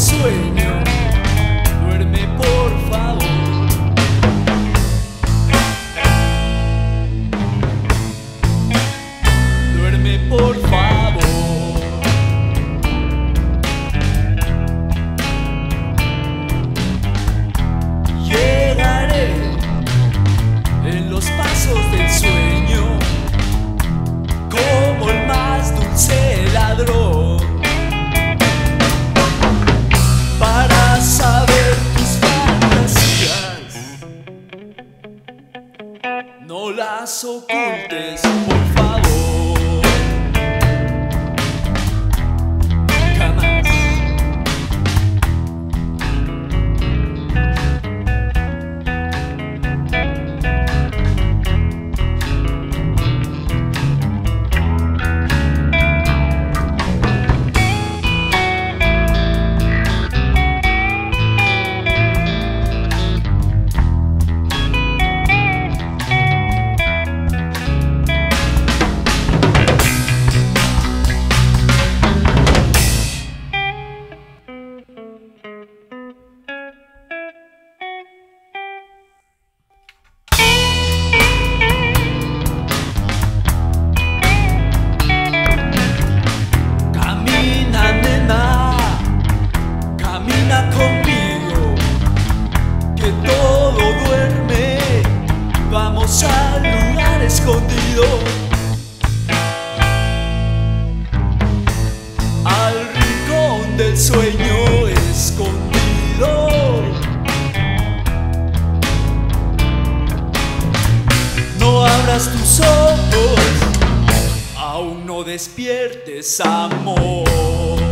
sueño. Duerme por favor. Duerme por favor. Llegaré en los pasos del sueño como el más dulce ladrón, para saber tus fantasías. No las ocultes, por favor. Nunca más. Conmigo, que todo duerme, vamos al lugar escondido, al rincón del sueño escondido. No abras tus ojos, aún no despiertes, amor.